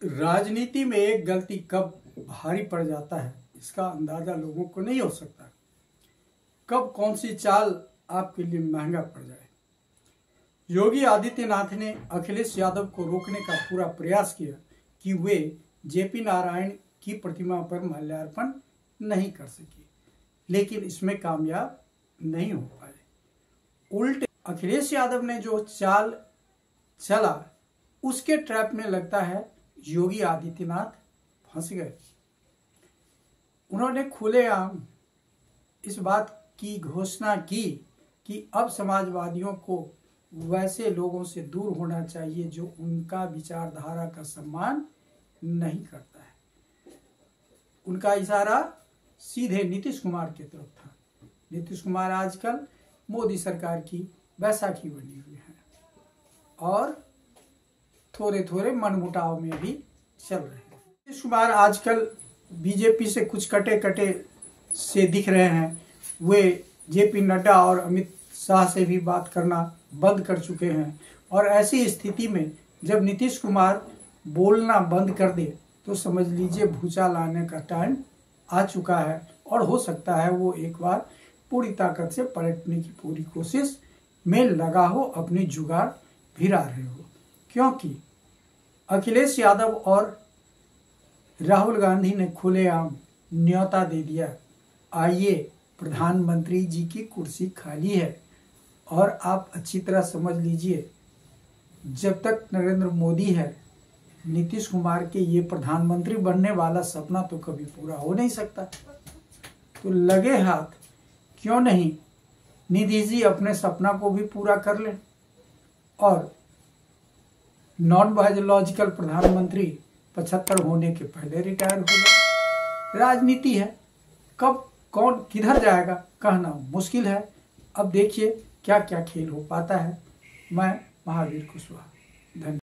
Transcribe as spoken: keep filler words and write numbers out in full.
राजनीति में एक गलती कब भारी पड़ जाता है इसका अंदाजा लोगों को नहीं हो सकता। कब कौन सी चाल आपके लिए महंगा पड़ जाए। योगी आदित्यनाथ ने अखिलेश यादव को रोकने का पूरा प्रयास किया कि वे जेपी नारायण की प्रतिमा पर माल्यार्पण नहीं कर सके, लेकिन इसमें कामयाब नहीं हो पाए। उल्टे अखिलेश यादव ने जो चाल चला उसके ट्रैप में लगता है योगी आदित्यनाथ फंस गए। उन्होंने खुलेआम इस बात की घोषणा की कि अब समाजवादियों को वैसे लोगों से दूर होना चाहिए जो उनका विचारधारा का सम्मान नहीं करता है। उनका इशारा सीधे नीतीश कुमार की तरफ था। नीतीश कुमार आजकल मोदी सरकार की बैसाखी बनी हुई है और थोड़े थोड़े मनमुटाव में भी चल रहे हैं। नीतीश कुमार आजकल बीजेपी से कुछ कटे कटे से दिख रहे हैं। वे जेपी नड्डा और अमित शाह से भी बात करना बंद कर चुके हैं और ऐसी स्थिति में जब नीतीश कुमार बोलना बंद कर दे तो समझ लीजिए भूचाल आने का टाइम आ चुका है और हो सकता है वो एक बार पूरी ताकत से पलटने की पूरी कोशिश में लगा हो, अपनी जुगाड़ भिड़ा रहे हो। क्योंकि अखिलेश यादव और राहुल गांधी ने खुलेआम न्योता दे दिया, आइए प्रधानमंत्री जी की कुर्सी खाली है। और आप अच्छी तरह समझ लीजिए, जब तक नरेंद्र मोदी है, नीतीश कुमार के ये प्रधानमंत्री बनने वाला सपना तो कभी पूरा हो नहीं सकता। तो लगे हाथ क्यों नहीं निधि जी अपने सपना को भी पूरा कर लें और नॉन बायोलॉजिकल प्रधानमंत्री पचहत्तर होने के पहले रिटायर हो गए। राजनीति है, कब कौन किधर जाएगा कहना मुश्किल है। अब देखिए क्या क्या खेल हो पाता है। मैं महावीर कुशवाहा, धन्यवाद।